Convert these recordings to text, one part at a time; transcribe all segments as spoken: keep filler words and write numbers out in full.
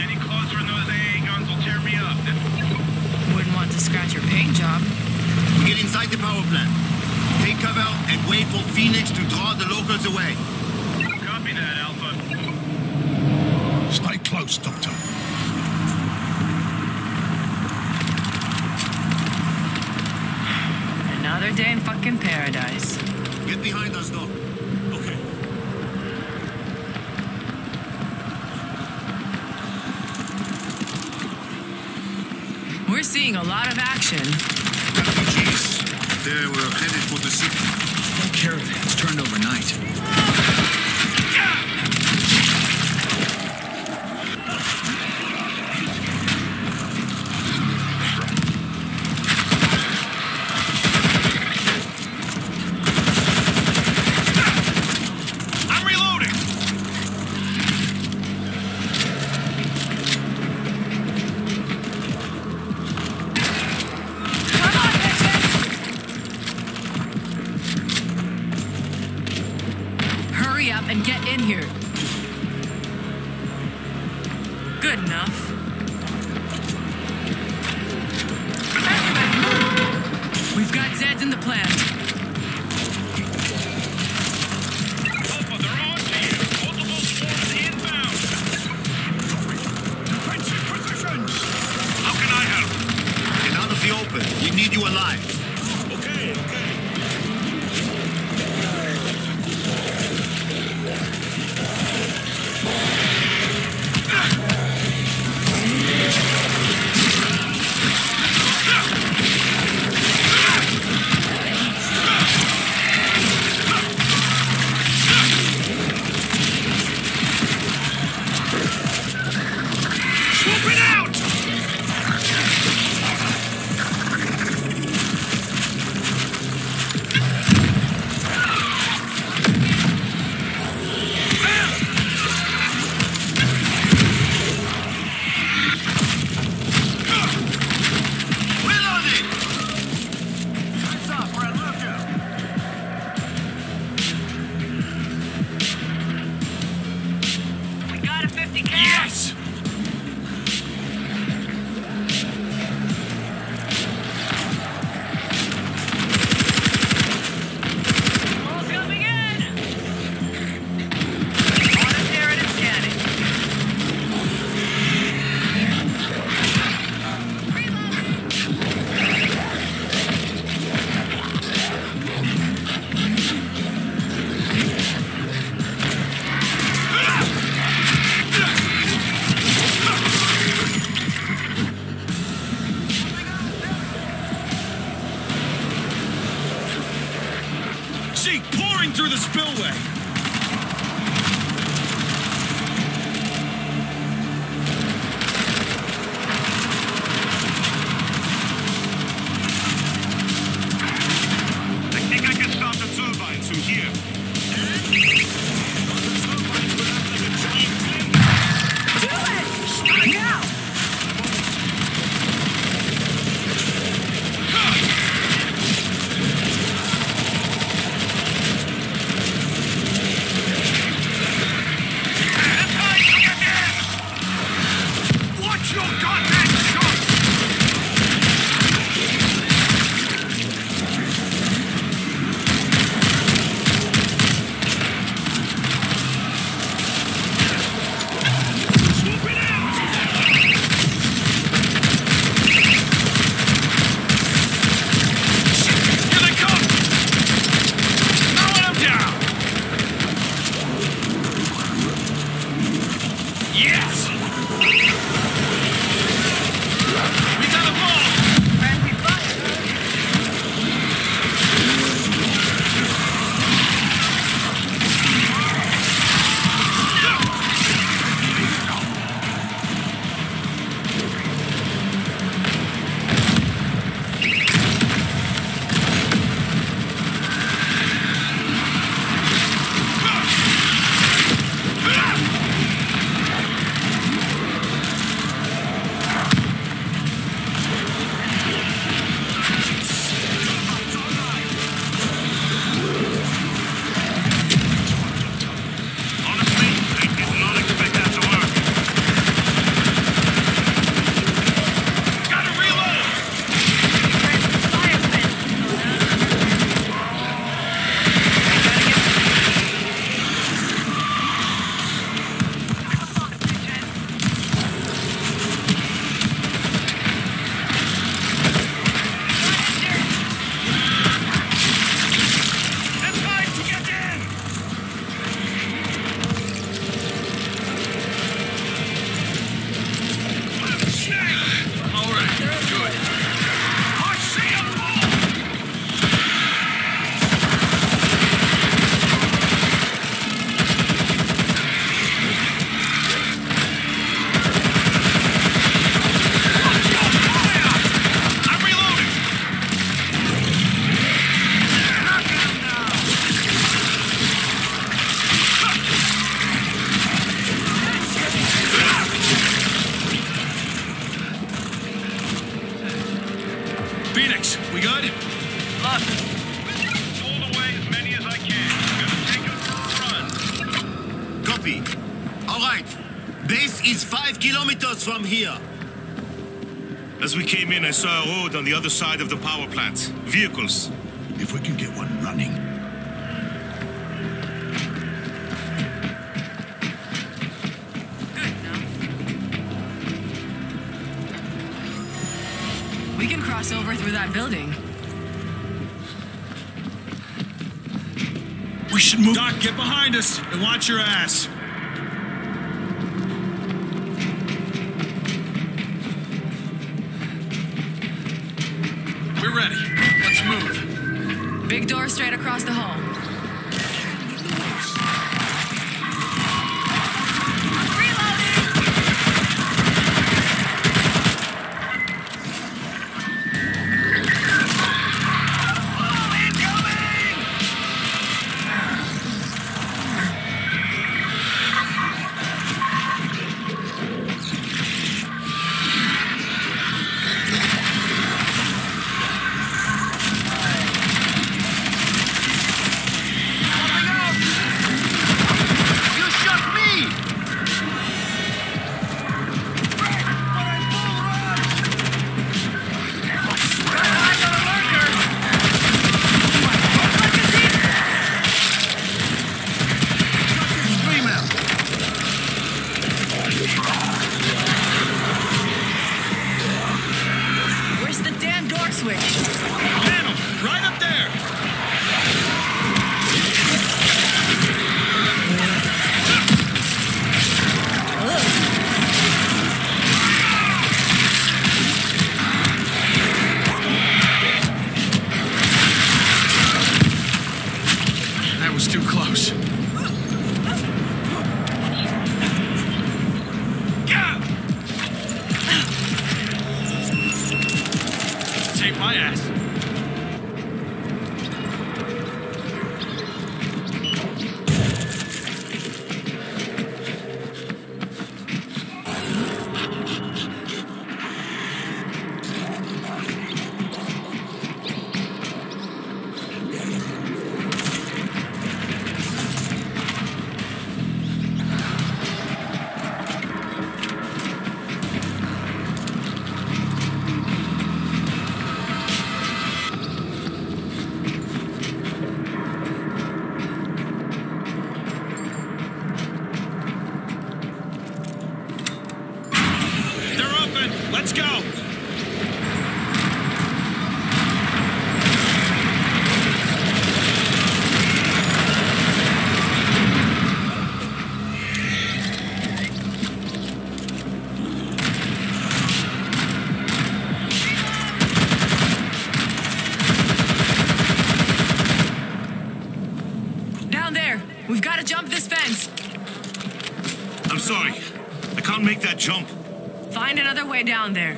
Any closer and those A A guns will tear me up. Wouldn't want to scratch your paint job. We get inside the power plant. Take cover and wait for Phoenix to draw the locals away. Copy that, Alpha. Stay close, Doctor. Another day in fucking paradise. Get behind us, Doc. Okay. We're seeing a lot of action. Refugees. They were headed for the city. No caravans turned overnight. I'm reloading! Come on, bitches! Hurry up and get in here. Good enough. We've got Zeds in the plant. Alpha, they're on to you. Multiple swarms inbound. Defensive positions! How can I help? Get out of the open. We need you alive. Okay, okay. Swoop it out! Reloading! Heads up, we're on lookout. We got a fifty cal. Yes! All's coming in! Monitoring and scanning. See, pouring through the spillway. I think I can stop the turbines from here. Do it! Now! Watch your goddamn shot! Swoop it out! Here they come! Throwing them down! Yes! We got a ball! Friendly fire! Base is five kilometers from here. As we came in, I saw a road on the other side of the power plant. Vehicles. If we can get one running. Good, no? We can cross over through that building. We should move. Doc, get behind us and watch your ass. We're ready. Let's move. Big door straight across the hall. You shot me! Screamer! Where's the damn door switch? Panel, right up there. That was too close. Save my ass. They're open. Let's go. Down there. We've got to jump this fence. I'm sorry. I can't make that jump. Find another way down there.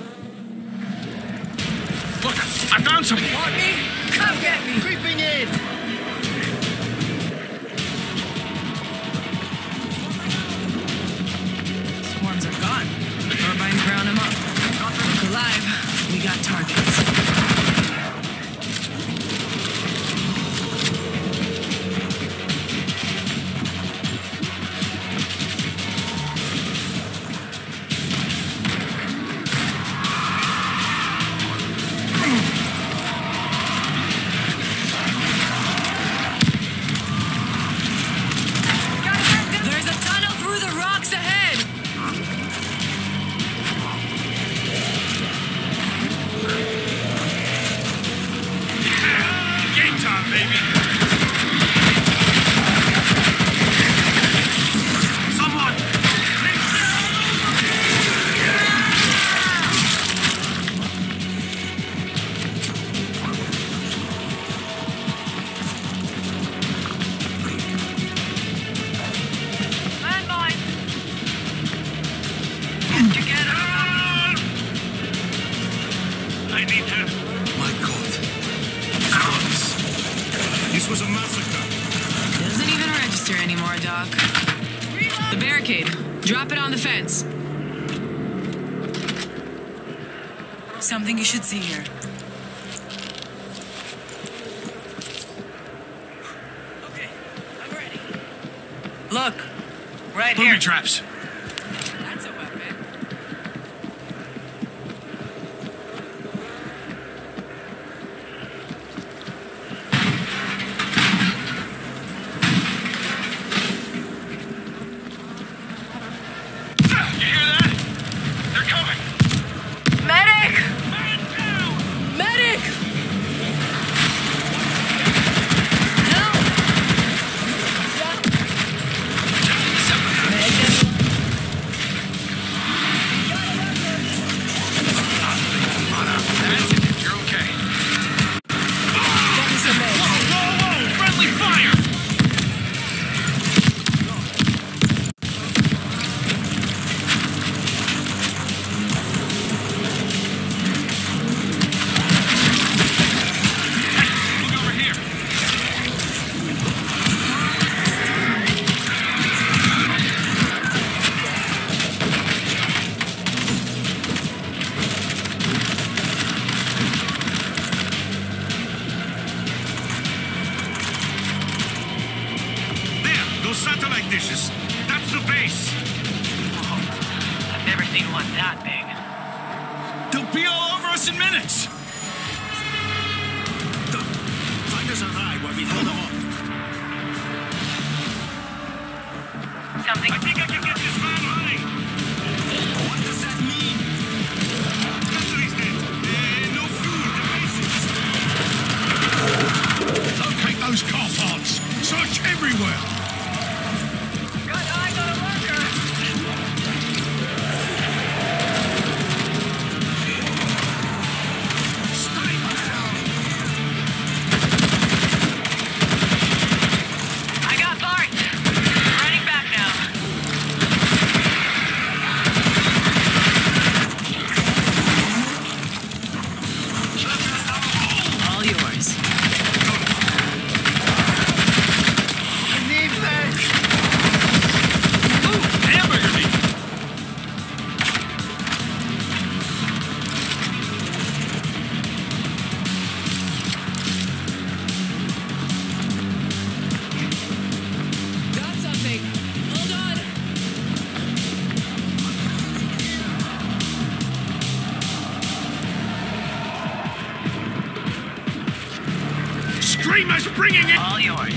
Look, I found some. Want me? Come get me. Creeping in! Swarms are gone. Turbines ground them up. Look alive. We got targets. There's a tunnel through the rocks ahead. Game time, baby. Someone! Landmine. Together. I need help. My God. This was a massacre. Doesn't even register anymore, Doc. The barricade. Drop it on the fence. Something you should see here. Okay, I'm ready. Look, right Booby here. traps. Never seen one that big. They'll be all over us in minutes. Find us a ride while we hold them off. Something. I think I can get this van running. What does that mean? Battery's dead. Uh, no food, the basics. Locate those car parts. Search everywhere. Got eyes on a marker. Stay down. I got Bart. Running back now. All yours. I need legs. Ooh, hamburger meat. Got something. Hold on. Screamer's bringing it. All yours.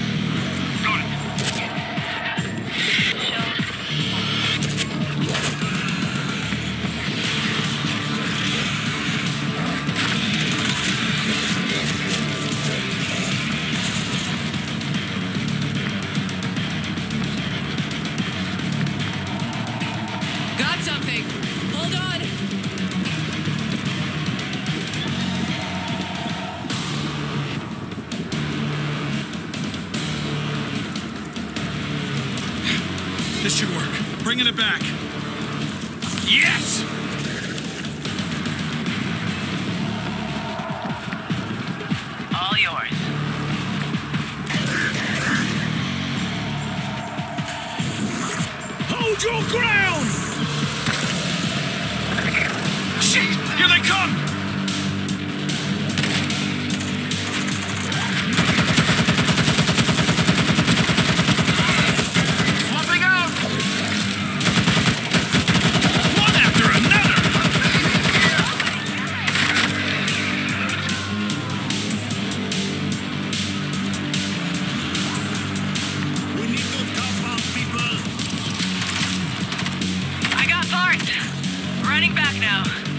Got something. Hold on. This should work. Bringing it back. Yes! All yours. Hold your ground! Shit! Here they come! Swapping out. One after another! We need those compound people. I got Bart. Running back now.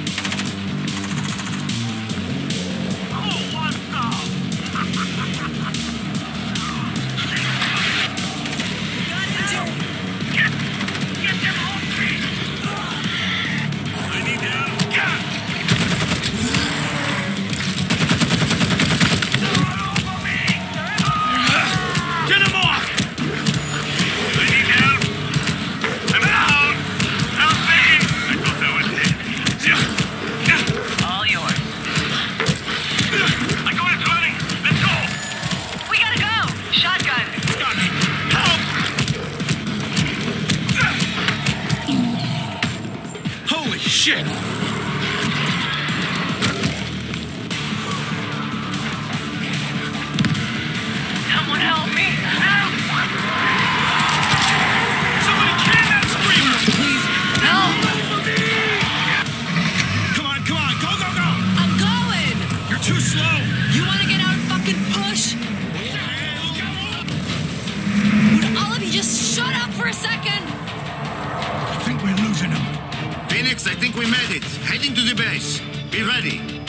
Oh, what the? Got injured. Get them off me. I need help. Get him off! I need help. I'm down. Help me. I thought that was it. All yours. I got it running. Let's go. We gotta go. Shotgun. Got me! Help! Holy shit! Someone help me. Help. Somebody can that screamer! Please. Help. Come on, come on, go, go, go! I'm going. You're too slow! You wanna get out and fucking push? Would all of you just shut up for a second? I think we're losing him. Phoenix, I think we made it. Heading to the base. Be ready.